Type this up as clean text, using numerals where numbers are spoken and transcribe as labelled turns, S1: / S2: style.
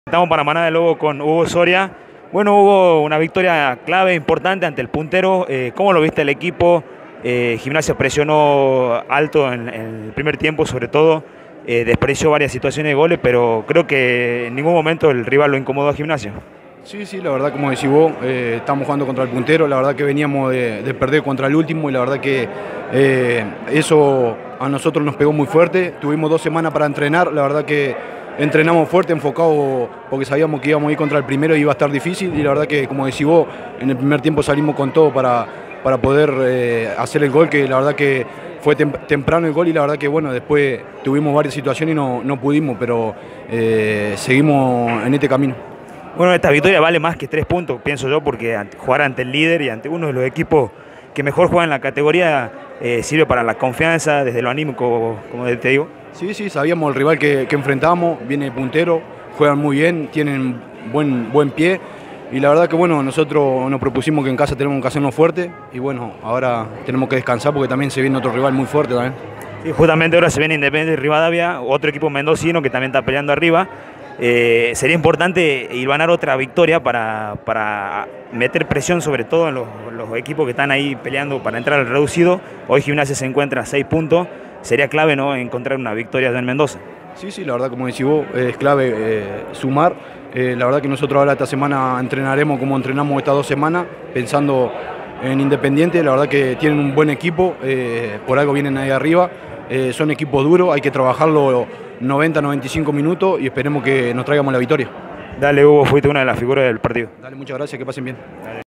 S1: Estamos para Manada de Lobo con Hugo Soria. Bueno, hubo una victoria clave, importante ante el puntero. ¿Cómo lo viste el equipo? Gimnasia presionó alto en el primer tiempo, sobre todo. Desperdició varias situaciones de goles, pero creo que en ningún momento el rival lo incomodó a Gimnasia.
S2: Sí, la verdad, como decís vos, estamos jugando contra el puntero. La verdad que veníamos de perder contra el último y la verdad que eso a nosotros nos pegó muy fuerte. Tuvimos 2 semanas para entrenar, la verdad que entrenamos fuerte, enfocado, porque sabíamos que íbamos a ir contra el primero y iba a estar difícil. Y la verdad que, como decís vos, en el primer tiempo salimos con todo para poder hacer el gol, que la verdad que fue temprano el gol y la verdad que bueno, después tuvimos varias situaciones y no pudimos, pero seguimos en este camino.
S1: Bueno, esta victoria vale más que 3 puntos, pienso yo, porque jugar ante el líder y ante uno de los equipos que mejor juega en la categoría sirve para la confianza, desde lo anímico, como te digo.
S2: Sí, sabíamos el rival que enfrentamos, viene puntero, juegan muy bien, tienen buen pie y la verdad que bueno, nosotros nos propusimos que en casa tenemos que hacernos fuerte y bueno, ahora tenemos que descansar porque también se viene otro rival muy fuerte también.
S1: Sí, justamente ahora se viene Independiente de Rivadavia, otro equipo mendocino que también está peleando arriba. Sería importante ir a ganar otra victoria para meter presión sobre todo en los equipos que están ahí peleando para entrar al reducido. Hoy Gimnasia se encuentra a 6 puntos, sería clave, ¿no?, encontrar una victoria allá en Mendoza.
S2: Sí, la verdad, como decís vos, es clave sumar. La verdad que nosotros ahora esta semana entrenaremos como entrenamos estas 2 semanas, pensando en Independiente. La verdad que tienen un buen equipo, por algo vienen ahí arriba. Son equipos duros, hay que trabajarlo 90-95 minutos y esperemos que nos traigamos la victoria.
S1: Dale, Hugo, fuiste una de las figuras del partido.
S2: Dale, muchas gracias, que pasen bien.
S1: Dale.